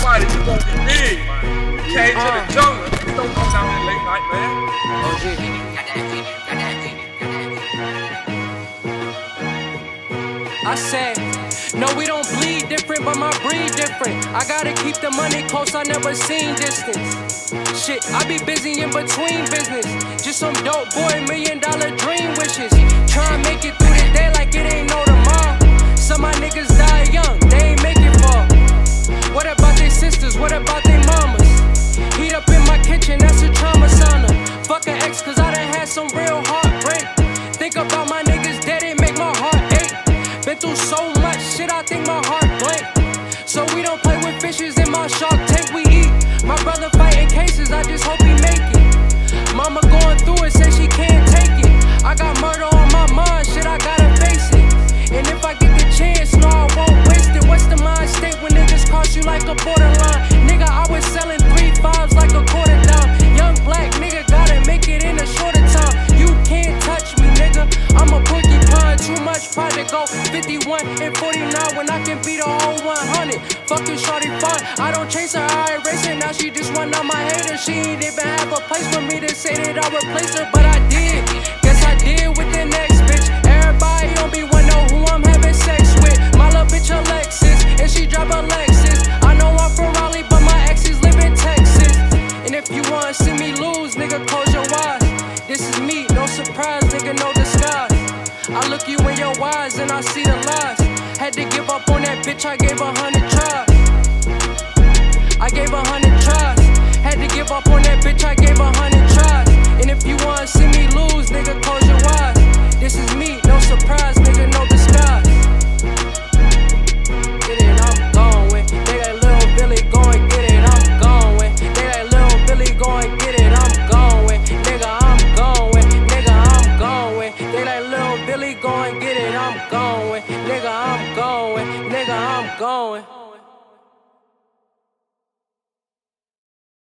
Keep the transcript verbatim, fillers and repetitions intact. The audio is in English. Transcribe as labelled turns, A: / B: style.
A: somebody you gonna be big, man. You came to the jungle, you don't come down here late night, man.
B: O G. I said, no, we don't bleed different, but my breed different. I gotta keep the money close, I never seen distance. Shit, I be busy in between business. Just some dope boy, million dollar dream wishes. Try and make it through the day like it ain't no tomorrow. Some of my niggas die young, they ain't make it far. What about their sisters, what about their mamas? Heat up in my kitchen, that's a trauma sauna. Fuck an ex, cause I done had some real heartbreak. Think about my niggas dead, it make my heart ache. Been through so much shit, I think my heart blank. So we don't play with fishes in my shark tank, we eat. My brother fighting cases, I just hope he make it. Mama going through it, say she can't take it. I got murder on my mind, shit, I gotta face it. And if I get the chance, no, I won't waste it. What's the mind state when niggas cross you like a borderline? Nigga, I was selling three fives like a quarter dime. Young black nigga gotta make it in a shorter time. You can't touch me, nigga, I'm a porcupine. Too much pride to go fifty-one and forty-nine when I can beat a whole one hundred. Fucking shorty fine, I don't chase her, I erase her. Now she just one of my haters. She ain't even have a place for me to say that I replaced her, but I did. Guess I did with the next bitch. Everybody on me wanna know who I'm having sex with. My little bitch Alexis, and she drive a Lexus. I know I'm from Raleigh, but my exes live in Texas. And if you wanna see me lose, nigga, close your eyes. This is me, no surprise, nigga, no disguise. I look you in your eyes and I see the lies. Had to give up on that bitch, I gave a hundred tries. I gave a hundred tries. Had to give up on that bitch, I gave a hundred tries. And if you wanna see me lose, nigga, close your eyes. This is me, no surprise, nigga, no disguise. Get it, I'm going. They got Lil Billy going, get it, I'm going. They got Lil Billy going, get it, I'm going. Nigga, I'm going. Nigga, I'm going. They like Lil Billy going, get it, I'm going. Nigga, I'm going. Nigga, I'm going.